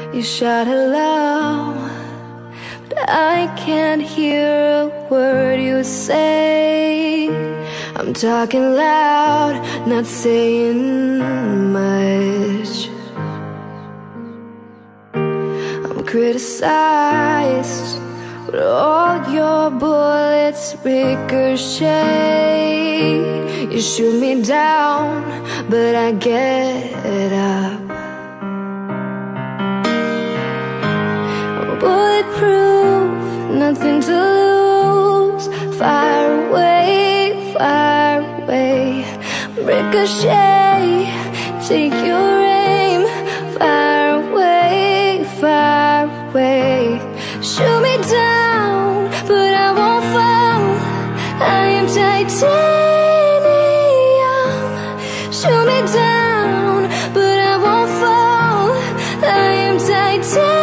You shout hello, but I can't hear a word you say. I'm talking loud, not saying much. I'm criticized, but all your bullets ricochet. You shoot me down, but I get up. I'm bulletproof, nothing to lose. Fire away, fire away. Ricochet, take your aim. Fire away, fire away. Shoot me down, but I won't fall. I am titanium. Shoot me down, but I won't fall. I am titanium.